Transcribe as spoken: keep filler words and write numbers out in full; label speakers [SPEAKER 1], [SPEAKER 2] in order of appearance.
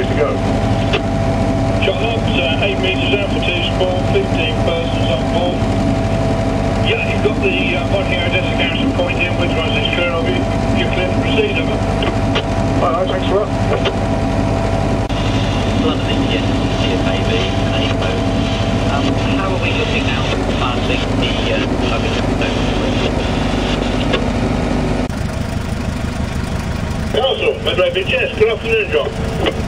[SPEAKER 1] clear to go.
[SPEAKER 2] Charlotte, uh, eight metres altitude sport, fifteen persons on board. Yeah, you've got the uh, working Odessa Garrison point in, which runs is clear of you. You're clear to proceed, over.
[SPEAKER 1] Alright, thanks a lot.
[SPEAKER 3] London, yes, C F A B, Echo. Um, how are we looking now for passing the uh, luggage
[SPEAKER 2] Castle, Medway Beach, yes, good afternoon, John.